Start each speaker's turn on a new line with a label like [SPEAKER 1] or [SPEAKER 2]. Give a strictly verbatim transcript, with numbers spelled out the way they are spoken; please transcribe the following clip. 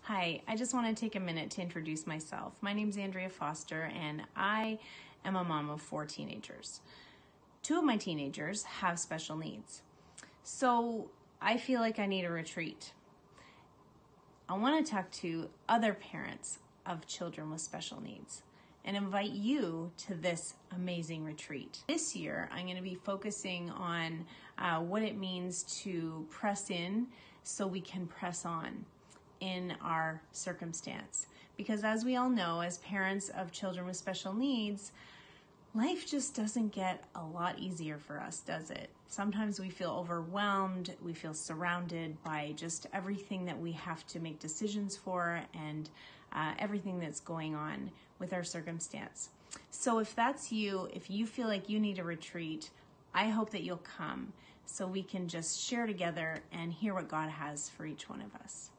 [SPEAKER 1] Hi, I just want to take a minute to introduce myself. My name is Andrea Foster and I am a mom of four teenagers. Two of my teenagers have special needs. So I feel like I need a retreat. I want to talk to other parents of children with special needs and invite you to this amazing retreat. This year, I'm going to be focusing on uh, what it means to press in so we can press on in our circumstance. Because as we all know, as parents of children with special needs, life just doesn't get a lot easier for us, does it? Sometimes we feel overwhelmed, we feel surrounded by just everything that we have to make decisions for and uh, everything that's going on with our circumstance. So if that's you, if you feel like you need a retreat, I hope that you'll come so we can just share together and hear what God has for each one of us.